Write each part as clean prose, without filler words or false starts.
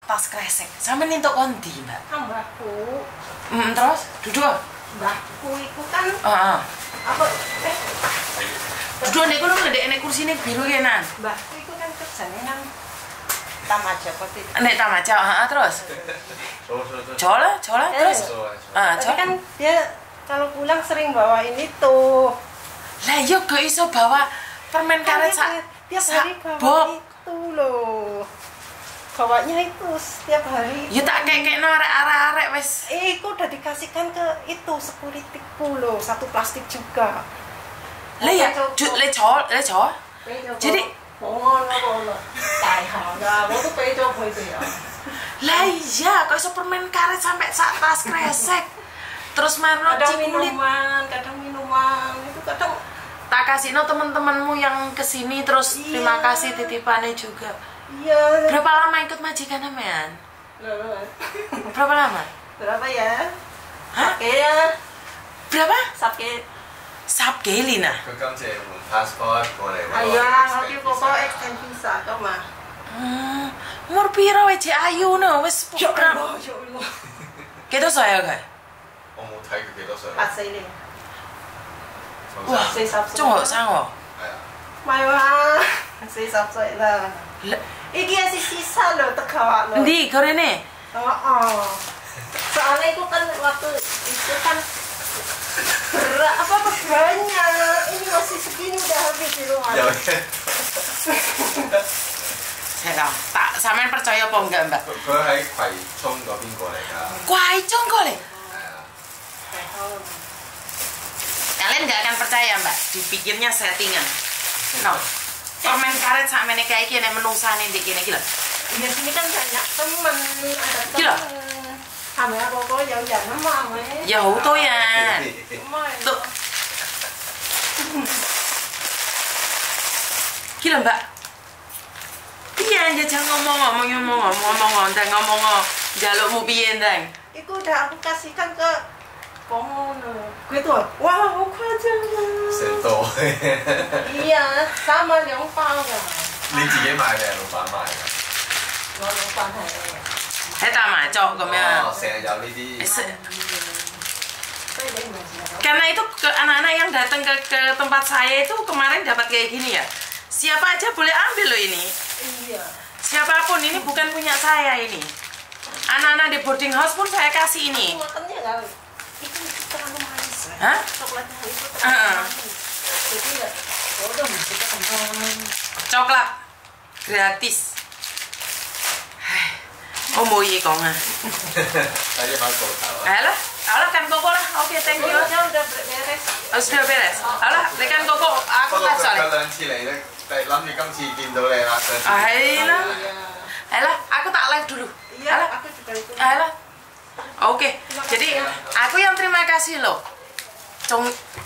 tas kresek. Sampeyan entuk kondi, Mbak? Mbahku. Terus duduk. Mbahku iku kan Heeh. apa Duduk nek kono nek kursine biru ya, Nan. mbahku iku kan kerjane nang Tamaja Poti. Nek Tamaja, heeh, terus. Jola terus. Tapi kan dia kalau pulang sering bawain itu. Lah yo gak iso bawa permen karet sak tiap hari bawa itu loh. Bawanya itu setiap hari. Ya tak kekekno arek-arek wis. Iku udah dikasihkan ke itu securityku loh, satu plastik juga. Lah ya, le cho. Jadi ngono. Tai harga, waktu pejo itu ya. lah iya, kok iso permen karet sampai sak tas kresek. Terus marno Kadang kulit. minuman, itu kadang Tak kasihno teman-temanmu yang kesini terus terima kasih titipannya juga. iya. Berapa lama ikut majikan sampean? Berapa lama? Berapa ya? Hah? Ya. Berapa? Sakit. Sabke Lina. 佢今次換 passport 過嚟喎。 係啊，我叫哥哥 extend visa 㗎嘛。 Umur piro wis ayu no wis Ya program. Allah, ya Allah. Kita saya guys. 我冇睇佢幾多歲。 84年。 Wah, 40歲。 中學生喎。 係啊。 唔係話40歲啦。 Lah, Iki ya sisa loh tegawak loh. Ndi gorene? Oh. Soalnya itu kan waktu itu kan berat apa banyak. Ini masih segini udah habis di rumah. 有嘅。 Saya tak sampean percaya apa enggak, Mbak? 佢喺葵涌嗰邊過嚟㗎。 Kuaicong kole. 係啊。 Kalian nggak akan percaya, Mbak. Dipikirnya settingan. No. Permen karet sakmene kae iki nek menungsane ndek kene iki lho. Di sini kan banyak temen, ada Gila. temen. Sama kok jauh-jauh nama weh. Ya huto ya. Tuh. Gila, Mbak. Iya, jangan ngomong ndang ngomong jalukmu piye ndang. Itu udah aku kasihkan ke Komono. Gue tuh, wah, aku aja. 成多。 Iya, sama 2包㗎。 你自己買定係老闆買㗎？ 我老闆係。 Saya tak macok咁樣。 哦，成日有呢啲。 Karena itu anak-anak yang datang ke tempat saya itu kemarin dapat kayak gini ya. Siapa aja boleh ambil loh ini. Iya. Siapapun, ini bukan punya saya ini. Anak-anak di boarding house pun saya kasih ini. Makannya nggak, itu terlalu manis. Hah? Coklatnya itu terlalu manis. Jadi nggak, udah masih kembang. Coklat gratis. Oh mau iya kong ah. Tadi pas tahu. Alah, alah kan koko lah. Oke, thank you. Udah beres. Oh, sudah beres. Alah, lekan koko. Aku tak 佢 soalnya. 兩次嚟咧，諗住今次見到你啦。上次 Ayolah. Iya. Alah, aku tak live dulu. Iya, Alah. aku juga itu. Alah. Oke, jadi aku yang terima kasih loh. Cong.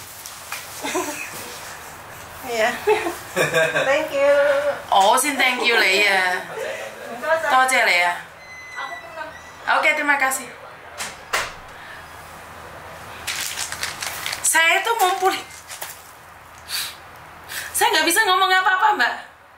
Iya. Thank you. Oh, sin thank you lah ya. Toce lah ya. Aku pernah. Oke, terima kasih. Saya tuh mumpuni. Saya nggak bisa ngomong apa-apa, Mbak.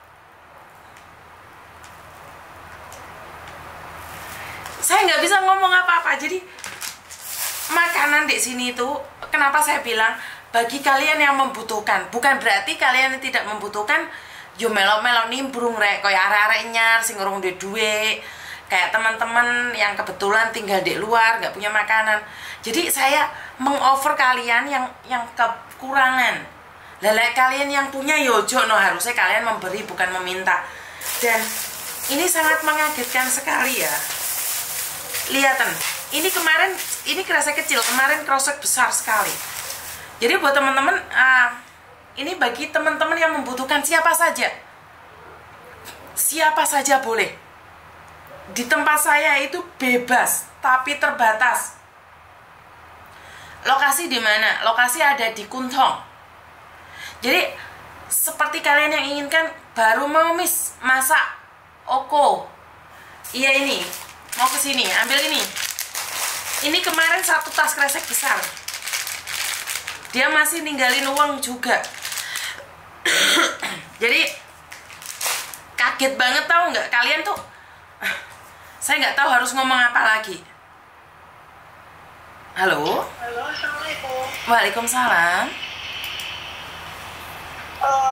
Saya nggak bisa ngomong apa-apa. Jadi makanan di sini tuh, kenapa saya bilang bagi kalian yang membutuhkan, bukan berarti kalian yang tidak membutuhkan. Yo melo-melo nimbrung rek, kayak arek-arek nyar sing urung duwe, kayak teman-teman yang kebetulan tinggal di luar nggak punya makanan. Jadi saya mengoffer kalian yang kekurangan. Lelek kalian yang punya yojo no, harusnya kalian memberi bukan meminta. Dan ini sangat mengagetkan sekali ya. Lihatan, ini kemarin ini kresek kecil, kemarin kresek besar sekali. Jadi buat teman-teman, ini bagi teman-teman yang membutuhkan siapa saja boleh. Di tempat saya itu bebas, tapi terbatas. Lokasi di mana? Lokasi ada di Kuntong. Jadi seperti kalian yang inginkan, baru mau masak oko. Iya ini, mau ke sini, ambil ini. Ini kemarin satu tas kresek besar. Dia masih ninggalin uang juga. Jadi kaget banget tahu nggak kalian tuh. Saya nggak tahu harus ngomong apa lagi. Halo? Halo, assalamualaikum. Waalaikumsalam.